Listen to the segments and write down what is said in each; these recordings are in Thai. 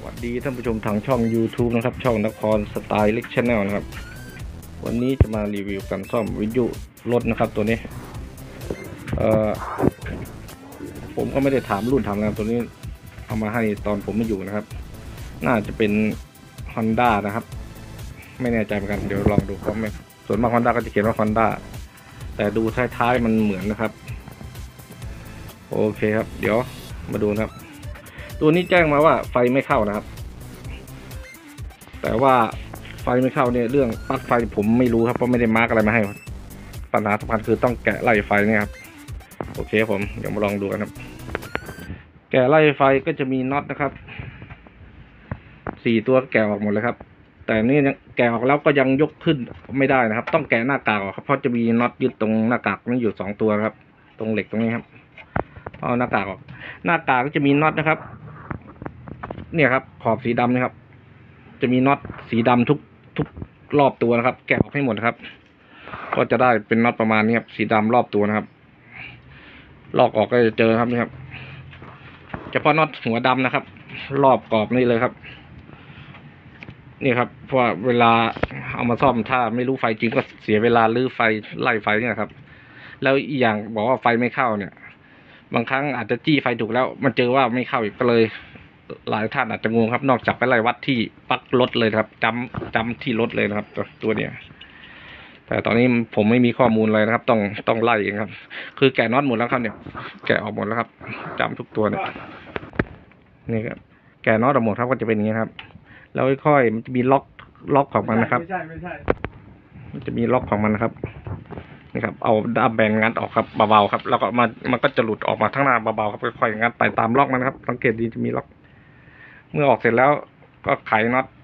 วัสดีท่านผู้ชมทางช่อง YouTube นะครับช่องนครสไตล์เล็กชาแนลนะครับวันนี้จะมารีวิวการซ่อมวิทยุรถนะครับตัวนี้ผมก็ไม่ได้ถามรุ่นถามอะไรตัวนี้เอามาให้ตอนผมไม่อยู่นะครับน่าจะเป็น Honda นะครับไม่แน่ใจเหมือนกันเดี๋ยวลองดูเพราะไม่ส่วนมาก Honda ก็จะเขียนว่า Honda แต่ดูท้ายๆมันเหมือนนะครับโอเคครับเดี๋ยวมาดูนะครับตัวนี้แจ้งมาว่าไฟไม่เข้านะครับแต่ว่าไฟไม่เข้าเนี่ยเรื่องปลั๊กไฟผมไม่รู้ครับเพราะไม่ได้มาร์กอะไรมาให้ปัญหาสำคัญคือต้องแกะไล่ไฟเนี่ยครับโอเคผมเดี๋ยวมาลองดูกันครับแกะไล่ไฟก็จะมีน็อตนะครับ4 ตัวแกะออกหมดเลยครับแต่นี่แกะออกแล้วก็ยังยกขึ้นไม่ได้นะครับต้องแกะหน้ากากออกครับเพราะจะมีน็อตยึดตรงหน้ากากนี่อยู่2 ตัวครับตรงเหล็กตรงนี้ครับเอาหน้ากากออกหน้ากากก็จะมีน็อตนะครับเนี่ยครับขอบสีดำนะครับจะมีน็อตสีดำทุกรอบตัวนะครับแกะออกให้หมดครับก็จะได้เป็นน็อตประมาณนี้ครับสีดำรอบตัวนะครับลอกออกก็จะเจอครับนี่ครับเฉพาะน็อตหัวดำนะครับรอบกรอบนี่เลยครับนี่ครับเพราะว่าเวลาเอามาซ่อมถ้าไม่รู้ไฟจริงก็เสียเวลาลื้อไฟไล่ไฟเนี่ยครับแล้วอีกอย่างบอกว่าไฟไม่เข้าเนี่ยบางครั้งอาจจะจี้ไฟถูกแล้วมันเจอว่าไม่เข้าอีกก็เลยหลายท่านอาจจะงงครับนอกจากไปไล่วัดที่ปลั๊กรถเลยครับจำที่รถเลยนะครับตัวเนี้ยแต่ตอนนี้ผมไม่มีข้อมูลเลยนะครับต้องไล่เองครับคือแกะน็อตหมดแล้วครับเนี่ยแกะออกหมดแล้วครับจำทุกตัวเนี่ยนี่ครับแกะน็อตออกหมดครับก็จะเป็นอย่างนี้ครับแล้วค่อยมันจะมีล็อกของมันนะครับไม่ใช่มันจะมีล็อกของมันนะครับนี่ครับเอาด้ามแบนงัดออกครับเบาๆครับแล้วก็มันก็จะหลุดออกมาทั้งหน้าเบาๆครับค่อยๆงัดไปตามล็อกมันครับสังเกตดีจะมีล็อกเมื่อออกเสร็จแล้วก็ไขน็อต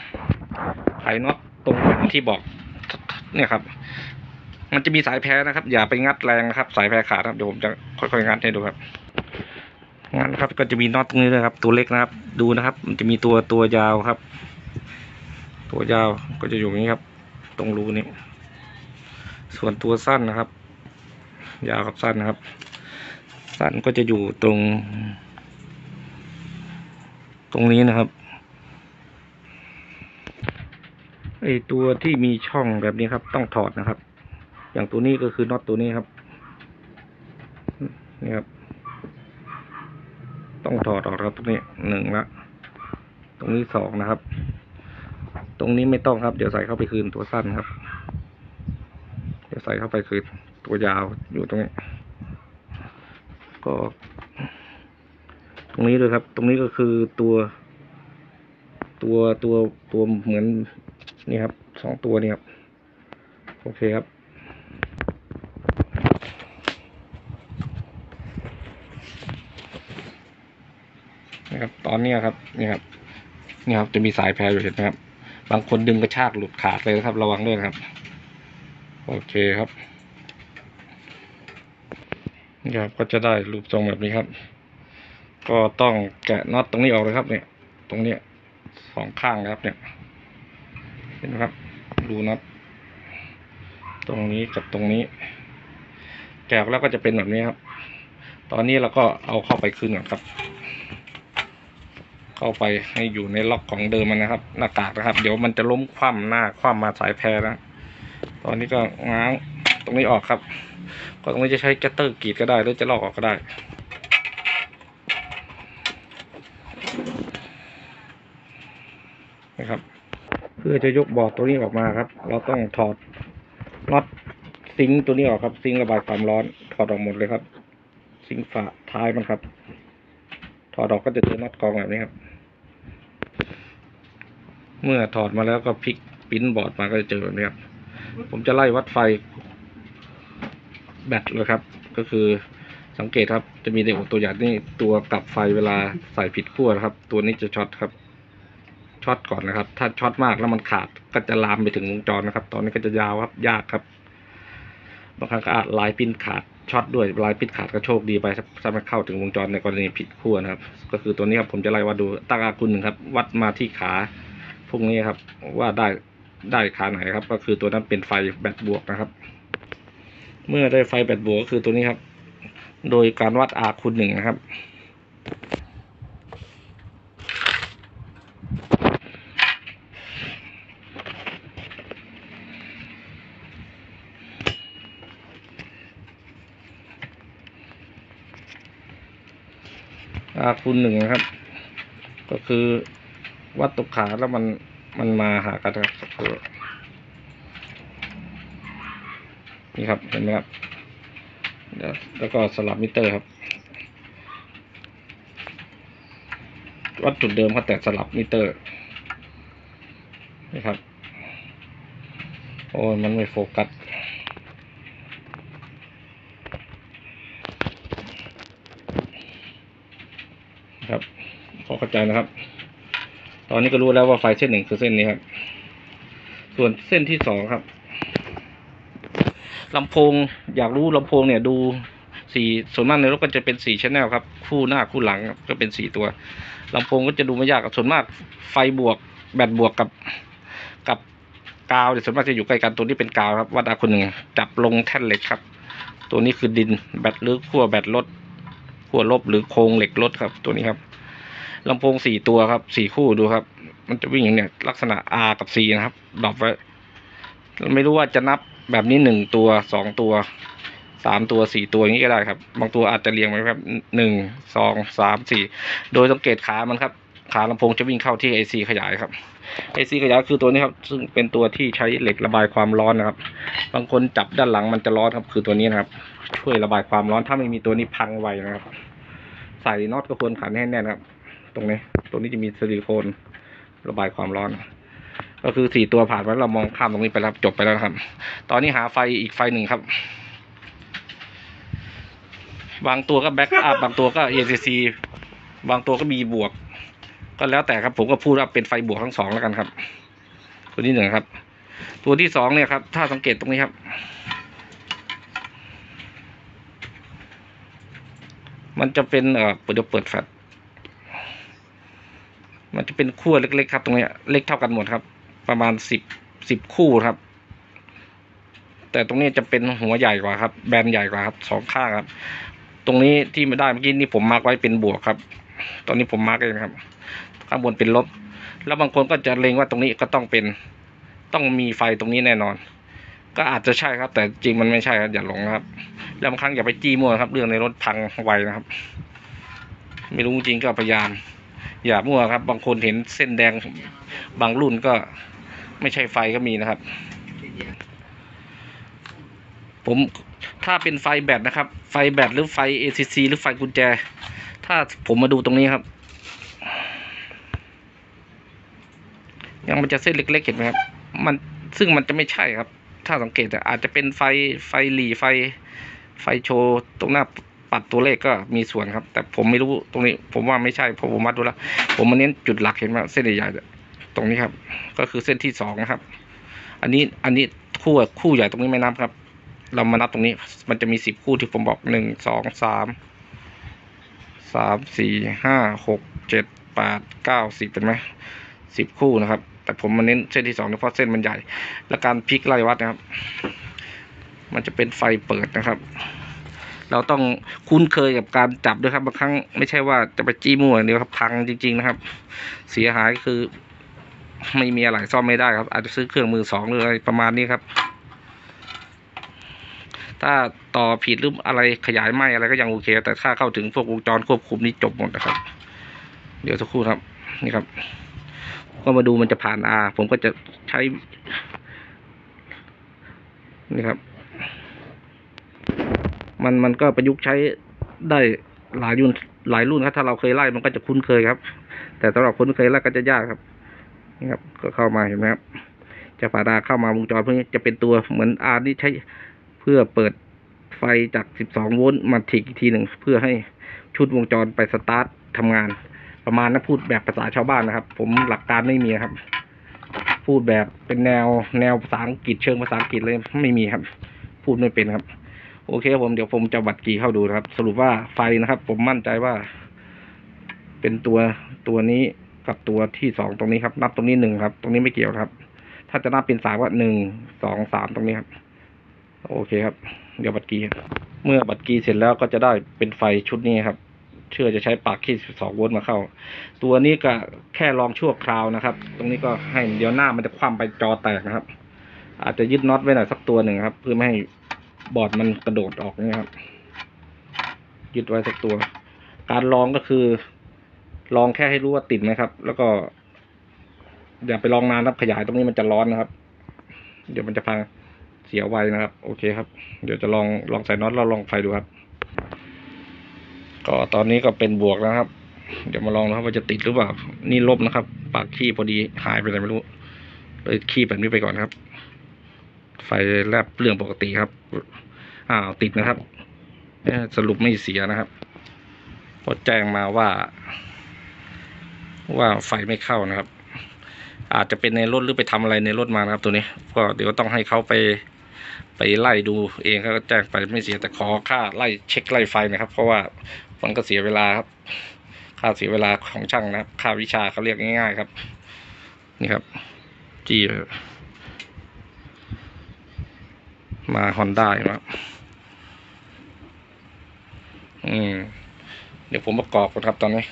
ตรงที่บอกเนี่ยครับมันจะมีสายแพรนะครับอย่าไปงัดแรงนะครับสายแพรขาดครับเดี๋ยวผมจะค่อยๆงัดให้ดูครับงัดครับก็จะมีน็อตตรงนี้เลยครับตัวเล็กนะครับดูนะครับมันจะมีตัวยาวครับตัวยาวก็จะอยู่อย่างนี้ครับตรงรูนี้ส่วนตัวสั้นนะครับยาวกับสั้นนะครับสั้นก็จะอยู่ตรงนี้นะครับไอตัวที่มีช่องแบบนี้ครับต้องถอดนะครับอย่างตัวนี้ก็คือน็อตตัวนี้ครับนี่ครับต้องถอดออกครับตรงนี้1ละตรงนี้2นะครับตรงนี้ไม่ต้องครับเดี๋ยวใส่เข้าไปคืนตัวสั้นครับเดี๋ยวใส่เข้าไปคืนตัวยาวอยู่ตรงนี้ก็ตรงนี้เลยครับตรงนี้ก็คือตัวเหมือนนี่ครับ2 ตัวนี่ครับโอเคครับนะครับตอนนี้ครับนี่ครับจะมีสายแพรอยู่เห็นไหมครับบางคนดึงกระชากหลุดขาดเลยนะครับระวังด้วยครับโอเคครับนี่ครับก็จะได้รูปทรงแบบนี้ครับก็ต้องแกะน็อตตรงนี้ออกเลยครับเนี่ยตรงนี้2 ข้างนะครับเนี่ยเห็นไหมครับดูน็อตตรงนี้กับตรงนี้แกะออกแล้วก็จะเป็นแบบนี้ครับตอนนี้เราก็เอาเข้าไปคืนก่อนครับเข้าไปให้อยู่ในล็อกของเดิมมันนะครับหน้ากากนะครับเดี๋ยวมันจะล้มคว่ำหน้าคว่ำมาสายแพรนะตอนนี้ก็ง้างตรงนี้ออกครับก็ตรงนี้จะใช้แกตเตอร์กรีดก็ได้หรือจะลอกออกก็ได้นะครับเพื่อจะยกบอร์ดตัวนี้ออกมาครับเราต้องถอดน็อตซิงค์ตัวนี้ออกครับซิงค์ระบายความร้อนถอดออกหมดเลยครับซิงค์ฝาท้ายมันครับถอดออกก็จะเจอน็อตกองแบบนี้ครับเมื่อถอดมาแล้วก็พลิกปิ้นบอร์ดมาก็จะเจอแบบนี้ครับผมจะไล่วัดไฟแบตเลยครับก็คือสังเกตครับจะมีตัวอย่างนี่ตัวกลับไฟเวลาใส่ผิดขั้วนะครับตัวนี้จะช็อตครับช็อตก่อนนะครับถ้าช็อตมากแล้วมันขาดก็จะลามไปถึงวงจรนะครับตอนนี้ก็จะยาวครับยากครับบางครั้งก็อาจลายปิ้นขาดช็อตด้วยลายปิ้นขาดก็โชคดีไปถ้ามันเข้าถึงวงจรในกรณีผิดขั้วนะครับก็คือตัวนี้ครับผมจะไล่วัดดูตั้งอากุล1ครับวัดมาที่ขาพวกนี้ครับว่าได้ขาไหนครับก็คือตัวนั้นเป็นไฟแบตบวกนะครับเมื่อได้ไฟแบตบวกก็คือตัวนี้ครับโดยการวัด R คูณ 1นะครับ Rคูณ 1นะครับ ก็คือวัดตกขาแล้วมันมาหากันครับนี่ครับเห็นไหมครับแล้วก็สลับมิเตอร์ครับวัดจุดเดิมครับแต่สลับมิเตอร์นี่ครับโอ้มันไม่โฟกัสครับขอเข้าใจนะครับตอนนี้ก็รู้แล้วว่าไฟเส้น 1คือเส้นนี้ครับส่วนเส้นที่ 2ครับลำโพงอยากรู้ลำโพงเนี่ยดูส่วนมากในรถก็จะเป็น4 channel ครับคู่หน้าคู่หลังก็เป็น4ตัวลำโพงก็จะดูไม่ยากส่วนมากไฟบวกแบตบวกกับกาวส่วนมากจะอยู่ใกล้กันตัวนี้เป็นกาวครับวัดRคูณ 1จับลงแท่นเหล็กครับตัวนี้คือดินแบตหรือขั้วแบตรถขั้วลบหรือโครงเหล็กรถครับตัวนี้ครับลำโพง4ตัวครับ4คู่ดูครับมันจะวิ่งอย่างเนี้ยลักษณะ R กับ C นะครับดรอปไว้ไม่รู้ว่าจะนับแบบนี้1ตัว2ตัว3ตัว4ตัวอย่างนี้ก็ได้ครับบางตัวอาจจะเรียงไว้ครับ1 2 3 4โดยสังเกตขามันครับขาลำโพงจะวิ่งเข้าที่ AC ขยายครับ AC ขยายคือตัวนี้ครับซึ่งเป็นตัวที่ใช้เหล็กระบายความร้อนนะครับบางคนจับด้านหลังมันจะร้อนครับคือตัวนี้นะครับช่วยระบายความร้อนถ้าไม่มีตัวนี้พังไวนะครับใส่น็อตก็ควรขันให้แน่นครับตรงนี้จะมีซิลิโคนระบายความร้อนก็คือ4ตัวผ่านไปเรามองข้ามตรงนี้ไปแล้วจบไปแล้วครับตอนนี้หาไฟอีกไฟหนึ่งครับบางตัวก็แบ็กอัพบางตัวก็ ACC บางตัวก็มีบวกก็แล้วแต่ครับผมก็พูดว่าเป็นไฟบวกทั้ง2แล้วกันครับตัวที่1ครับตัวที่2เนี่ยครับถ้าสังเกตตรงนี้ครับมันจะเป็นเปิดแฟลชมันจะเป็นขั้วเล็กๆครับตรงนี้เล็กเท่ากันหมดครับประมาณ10คู่ครับแต่ตรงนี้จะเป็นหัวใหญ่กว่าครับแบนใหญ่กว่าครับ2ข้างครับตรงนี้ที่ไม่ได้เมื่อกี้นี่ผมมาร์กไว้เป็นบวกครับตอนนี้ผมมาร์กเองครับข้างบนเป็นลบแล้วบางคนก็จะเล็งว่าตรงนี้ก็ต้องมีไฟตรงนี้แน่นอนก็อาจจะใช่ครับแต่จริงมันไม่ใช่ครับอย่าหลงนะครับแล้วบางครั้งอย่าไปจี้มั่วครับเรื่องในรถพังไวนะครับไม่รู้จริงก็พยายามอย่ามั่วครับบางคนเห็นเส้นแดงบางรุ่นก็ไม่ใช่ไฟก็มีนะครับผมถ้าเป็นไฟแบตนะครับไฟแบตหรือไฟ ACC หรือไฟกุญแจถ้าผมมาดูตรงนี้ครับยังมันจะเส้นเล็กๆเห็นไหมครับซึ่งมันจะไม่ใช่ครับถ้าสังเกตอาจจะเป็นไฟหลีไฟโชว์ตรงหน้าปัดตัวเลขก็มีส่วนครับแต่ผมไม่รู้ตรงนี้ผมว่าไม่ใช่เพราะผมวัดดูแล้วผมมาเน้นจุดหลักเห็นไหมเส้นใหญ่ๆตรงนี้ครับก็คือเส้นที่2นะครับอันนี้คู่ใหญ่ตรงนี้ไม่นับครับเรามานับตรงนี้มันจะมี10คู่ที่ผมบอก1 2 3 4 5 6 7 8 9 10เป็นไหม10คู่นะครับแต่ผมมาเน้นเส้นที่2เพราะเส้นมันใหญ่และการพลิกไล่วัดนะครับมันจะเป็นไฟเปิดนะครับเราต้องคุ้นเคยกับการจับด้วยครับบางครั้งไม่ใช่ว่าจะไปจี้มั่วเดียวครับพังจริงๆนะครับเสียหายคือไม่มีอะไรซ่อมไม่ได้ครับอาจจะซื้อเครื่องมือ2หรืออะไรประมาณนี้ครับถ้าต่อผิดหรืออะไรขยายไหมอะไรก็ยังโอเคแต่ถ้าเข้าถึงพวกวงจรควบคุมนี้จบหมดนะครับเดี๋ยวสักครู่ครับนี่ครับก็มาดูมันจะผ่านผมก็จะใช้นี่ครับมันก็ประยุกต์ใช้ได้หลายรุ่นครับถ้าเราเคยไล่มันก็จะคุ้นเคยครับแต่สำหรับคนเคยไล่ก็จะยากครับนี่ครับก็เข้ามาเห็นไหมครับจะผ่านเข้ามาวงจรพวกนี้จะเป็นตัวเหมือนนี่ใช้เพื่อเปิดไฟจาก12 โวลต์มาถีกอีกทีหนึ่งเพื่อให้ชุดวงจรไปสตาร์ททำงานประมาณนั้นพูดแบบภาษาชาวบ้านนะครับผมหลักการไม่มีครับพูดแบบเป็นแนวภาษาอังกฤษเชิงภาษาอังกฤษเลยไม่มีครับพูดไม่เป็นครับโอเคผมเดี๋ยวผมจะวัดกี่เข้าดูนะครับสรุปว่าไฟนะครับผมมั่นใจว่าเป็นตัวนี้กับตัวที่2ตรงนี้ครับนับตรงนี้1ครับตรงนี้ไม่เกี่ยวครับถ้าจะนับเป็น3ก็1 2 3ตรงนี้ครับโอเคครับเดี๋ยวบัตรกีเมื่อบัตรกีเสร็จแล้วก็จะได้เป็นไฟชุดนี้ครับเชื่อจะใช้ปากที่12 โวลต์มาเข้าตัวนี้ก็แค่ลองชั่วคราวนะครับตรงนี้ก็ให้เดี๋ยวหน้ามันจะคว่ำไปจอแตกนะครับอาจจะยึดน็อตไว้หน่อยสักตัวหนึ่งครับเพื่อไม่ให้บอร์ดมันกระโดดออกนี่ครับยึดไว้สักตัวการลองก็คือ ลองแค่ให้รู้ว่าติดไหมครับ แล้วก็อย่าไปลองนานครับขยายตรงนี้มันจะร้อนนะครับ เดี๋ยวมันจะพังเสียไวนะครับ โอเคครับ เดี๋ยวจะลองใส่น็อตแล้วลองไฟดูครับ ก็ตอนนี้ก็เป็นบวกแล้วครับ เดี๋ยวมาลองนะครับว่าจะติดหรือเปล่า นี่ลบนะครับ ปากขี้พอดีหายไปไหนไม่รู้เลยขี้แบบนี้ไปก่อนครับ ไฟแลบเรื่องปกติครับติดนะครับสรุปไม่เสียนะครับพอแจ้งมาว่าไฟไม่เข้านะครับ อาจจะเป็นในรถหรือไปทำอะไรในรถมานะครับ ตัวนี้ก็เดี๋ยวต้องให้เขาไปไล่ดูเองเขาก็แจ้งไปไม่เสียแต่ขอค่าไล่เช็คไล่ไฟนะครับ เพราะว่ามันก็เสียเวลาครับ ค่าเสียเวลาของช่างนะครับ ค่าวิชาเขาเรียกง่ายๆครับ นี่ครับจี้มาฮอนด้าครับเดี๋ยวผมประกอบก่อนครับตอนนี้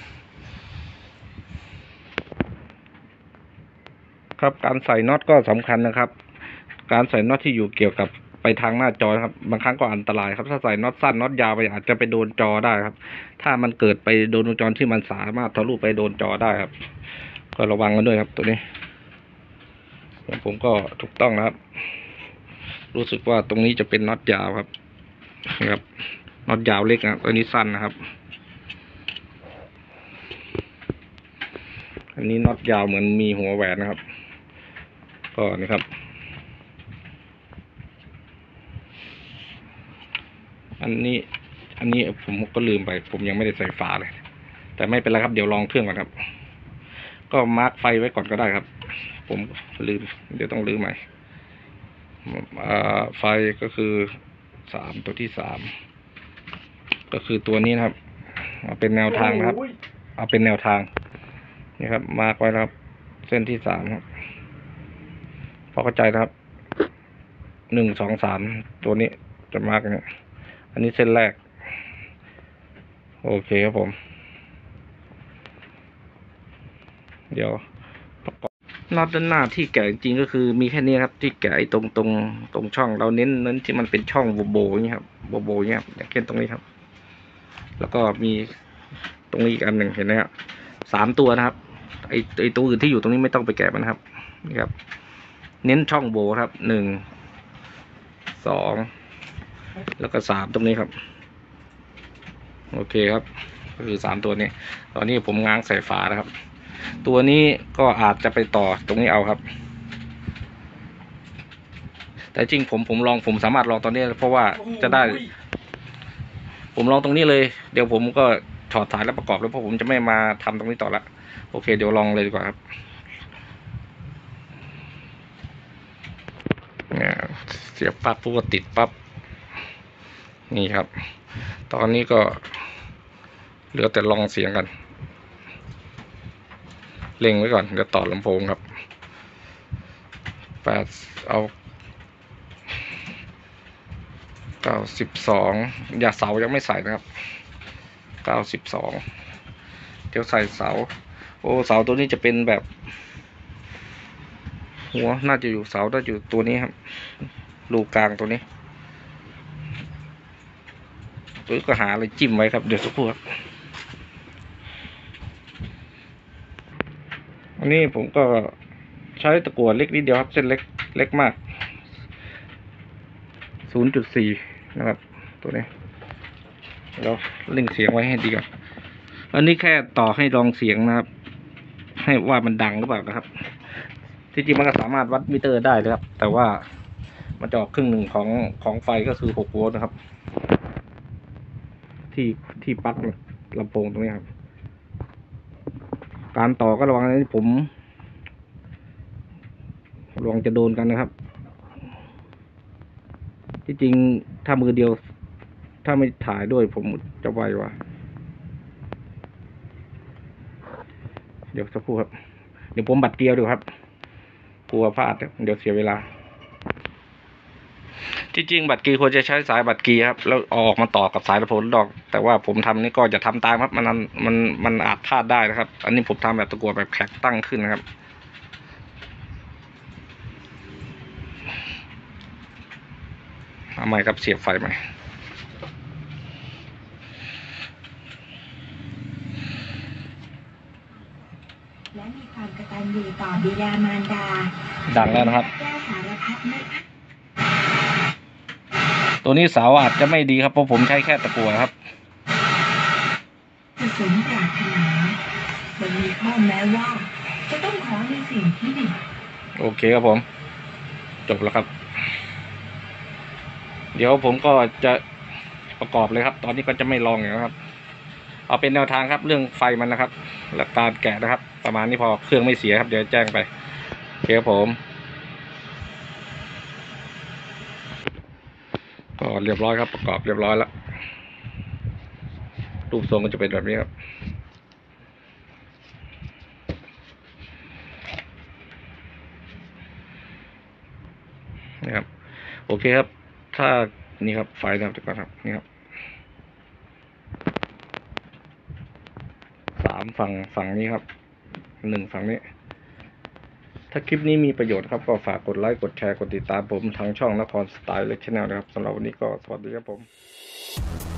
ครับการใส่น็อตก็สำคัญนะครับ การใส่น็อตที่อยู่เกี่ยวกับไปทางหน้าจอครับบางครั้งก็อันตรายครับถ้าใส่น็อตสั้นน็อตยาวไปอาจจะไปโดนจอได้ครับ ถ้ามันเกิดไปโดนวงจรที่มันสามารถทะลุไปโดนจอได้ครับ ก็ระวังกันด้วยครับตัวนี้ผมก็ถูกต้องนะครับ รู้สึกว่าตรงนี้จะเป็นน็อตยาวครับนะครับน็อตยาวเล็กนะตัวนี้สั้นนะครับ อันนี้น็อตยาวเหมือนมีหัวแหวนนะครับก็นี่ครับอันนี้ผมก็ลืมไปผมยังไม่ได้ใส่ฝาเลยแต่ไม่เป็นไรครับเดี๋ยวลองเครื่องก่อนครับก็มาร์กไฟไว้ก่อนก็ได้ครับผมลืมเดี๋ยวต้องลืมใหม่ไฟก็คือตัวที่3ก็คือตัวนี้นะครับเอาเป็นแนวทางนะครับเอาเป็นแนวทางนี่ครับมาร์กไว้แล้วครับเส้นที่3ครับพอเข้าใจนะครับ1 2 3ตัวนี้จะมาร์กเนี่ยอันนี้เส้นแรกโอเคครับผมเดี๋ยวน็อตด้านหน้าที่แกะจริงๆก็คือมีแค่นี้ครับที่แกะตรงช่องเราเน้นที่มันเป็นช่องโบอย่างนี้ครับโบอย่างนี้ครับอย่างเช่นตรงนี้ครับแล้วก็มีตรงนี้อีกอันหนึ่งเห็นไหมครับ3ตัวนะครับไอตัวอื่นที่อยู่ตรงนี้ไม่ต้องไปแกะมันนะครับนี่ครับเน้นช่องโบครับ1 2แล้วก็3ตรงนี้ครับโอเคครับก็คือ3ตัวนี้ตอนนี้ผมง้างใส่ฝานะครับตัวนี้ก็อาจจะไปต่อตรงนี้เอาครับแต่จริงผมสามารถลองตอนนี้เพราะว่าจะได้ผมลองตรงนี้เลยเดี๋ยวผมก็ถอดสายแล้วประกอบแล้วเพราะผมจะไม่มาทำตรงนี้ต่อละโอเคเดี๋ยวลองเลยดีกว่าครับเสียบปั๊บปุ๊บก็ติดปั๊บนี่ครับตอนนี้ก็เหลือแต่ลองเสียงกันเล็งไว้ก่อนเดี๋ยวต่อลำโพงครับเอา92อย่าเสายังไม่ใส่นะครับ92เดี๋ยวใส่เสาเสาตัวนี้จะเป็นแบบหัวน่าจะอยู่เสาน่าจะอยู่ตัวนี้ครับรูกลางตัวนี้หรือก็หาอะไรจิ้มไว้ครับเดี๋ยวสักครู่ครับอันนี้ผมก็ใช้ตะกั่วเล็กนิดเดียวครับเส้นเล็กมาก0.4นะครับตัวนี้แล้วเล่งเสียงไว้ให้ดีก่อนอันนี้แค่ต่อให้ลองเสียงนะครับให้ว่ามันดังหรือเปล่านะครับที่จริงมันก็สามารถวัดมิเตอร์ได้นะครับแต่ว่ามันจะออกครึ่งหนึ่งของไฟก็คือ6 โวลต์นะครับที่ปลั๊กลำโพงตรงนี้ครับการต่อก็ระวังนะผมระวังจะโดนกันนะครับที่จริงถ้ามือเดียวถ้าไม่ถ่ายด้วยผมจะไวว่ะเดี๋ยวสักครู่ครับเดี๋ยวผมบัดเดียวดูครับกลัวพลาดเดี๋ยวเสียเวลาที่จริงบัตรกีควรจะใช้สายบัตรกีครับแล้วออกมาต่อกับสายลำโพงดอกแต่ว่าผมทำนี่ก็จะทำตามครับมันอาจพลาดได้นะครับอันนี้ผมทำแบบตะกั่วแบบแข็งตั้งขึ้นนะครับเอาใหม่ครับเสียบไฟใหม่และมีความกตัญญูต่อบิดามารดาดังแล้วนะครับแก้สารพัดนึกตัวนี้เสาอาจจะไม่ดีครับเพราะผมใช้แค่ตะกั่วครับจะสมปรารถนามันมีข้อแม้ว่า จะต้องขอในสิ่งที่ดีโอเคครับผม จบแล้วครับ เดี๋ยวผมก็จะประกอบเลยครับ ตอนนี้ก็จะไม่ลองอย่างนะครับ เอาเป็นแนวทางครับ เรื่องไฟมันนะครับ และการแกะนะครับ ประมาณนี้พอเครื่องไม่เสียครับ เดี๋ยวแจ้งไปโอเคครับผม ก็เรียบร้อยครับ ประกอบเรียบร้อยแล้ว รูปทรงก็จะเป็นแบบนี้ครับนะครับ โอเคครับ ถ้านี่ครับไฟนะครับเดี๋ยวก่อนครับนี่ครับ3ฝั่งนี้ครับ1ฝั่งนี้ ถ้าคลิปนี้มีประโยชน์ครับก็ฝากกดไลค์กดแชร์กดติดตามผมทางช่องนครสไตล์เล็กชแนลนะครับสำหรับวันนี้ก็สวัสดีครับผม